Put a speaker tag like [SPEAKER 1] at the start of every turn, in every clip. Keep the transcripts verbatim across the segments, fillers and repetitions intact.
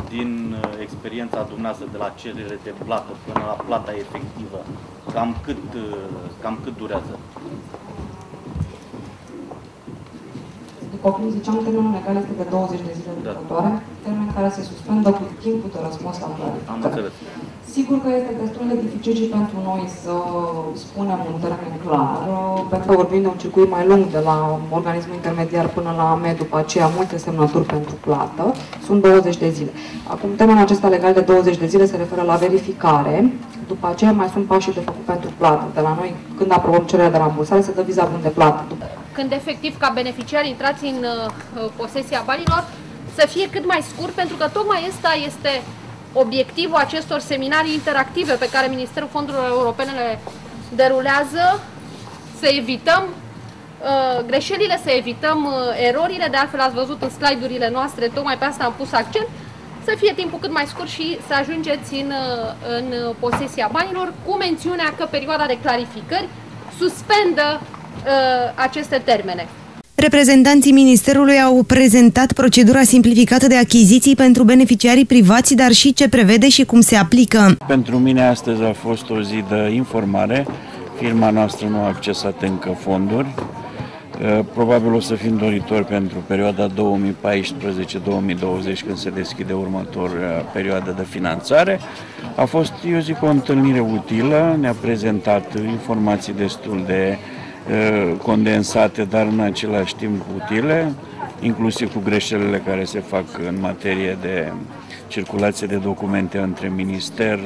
[SPEAKER 1] din experiența dumneavoastră de la cerere de plată până la plata efectivă, cam cât, cam cât durează?
[SPEAKER 2] După cum ziceam, termenul legal este de douăzeci de zile lucrătoare, da. Termen care se suspendă cu timpul de răspuns la plată.
[SPEAKER 1] Am înțeles.
[SPEAKER 2] Sigur că este destul de dificil și pentru noi să spunem un termen clar, pentru că vorbim de un circuit mai lung de la organismul intermediar până la A M E, după aceea multe semnături pentru plată, sunt douăzeci de zile. Acum, termenul acesta legal de douăzeci de zile se referă la verificare, după aceea mai sunt pașii de făcut pentru plată. De la noi, când aprobăm cererea de rambursare, se dă viza bun de plată.
[SPEAKER 3] Când efectiv ca beneficiari intrați în uh, posesia banilor, să fie cât mai scurt, pentru că tocmai ăsta este obiectivul acestor seminarii interactive pe care Ministerul Fondurilor Europene le derulează, să evităm uh, greșelile, să evităm uh, erorile, de altfel ați văzut în slide-urile noastre, tocmai pe asta am pus accent, să fie timpul cât mai scurt și să ajungeți în, uh, în posesia banilor, cu mențiunea că perioada de clarificări suspendă uh, aceste termene.
[SPEAKER 4] Reprezentanții Ministerului au prezentat procedura simplificată de achiziții pentru beneficiarii privați, dar și ce prevede și cum se aplică.
[SPEAKER 5] Pentru mine astăzi a fost o zi de informare. Firma noastră nu a accesat încă fonduri. Probabil o să fim doritori pentru perioada două mii paisprezece două mii douăzeci, când se deschide următoarea perioadă de finanțare. A fost, eu zic, o întâlnire utilă, ne-a prezentat informații destul de condensate, dar în același timp utile, inclusiv cu greșelile care se fac în materie de circulație de documente între minister,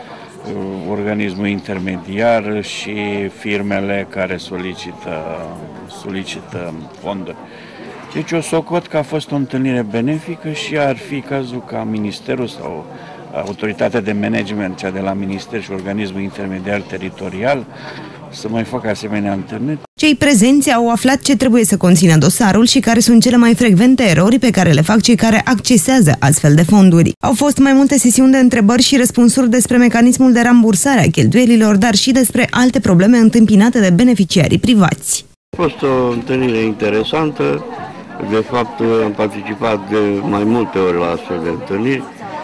[SPEAKER 5] organismul intermediar și firmele care solicită, solicită fonduri. Deci eu socot că a fost o întâlnire benefică și ar fi cazul ca ministerul sau autoritatea de management, cea de la minister și organismul intermediar teritorial, să mai facă asemenea întâlniri.
[SPEAKER 4] Cei prezenți au aflat ce trebuie să conțină dosarul și care sunt cele mai frecvente erori pe care le fac cei care accesează astfel de fonduri. Au fost mai multe sesiuni de întrebări și răspunsuri despre mecanismul de rambursare a cheltuielilor, dar și despre alte probleme întâmpinate de beneficiarii privați.
[SPEAKER 6] A fost o întâlnire interesantă, de fapt am participat de mai multe ori la astfel de întâlniri.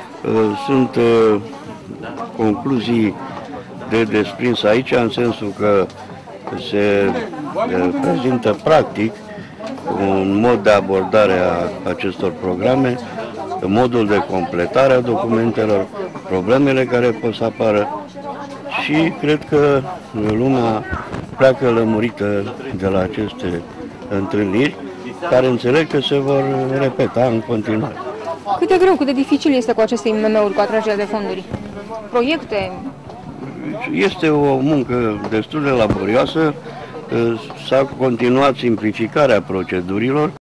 [SPEAKER 6] Sunt concluzii de desprins aici, în sensul că se prezintă practic un mod de abordare a acestor programe, modul de completare a documentelor, problemele care pot să apară și cred că lumea pleacă lămurită de la aceste întâlniri, care înțeleg că se vor repeta în continuare.
[SPEAKER 7] Cât de greu, cât de dificil este cu aceste I M M-uri, cu atragerea de fonduri? Proiecte?
[SPEAKER 6] Este o muncă destul de laborioasă, s-a continuat simplificarea procedurilor.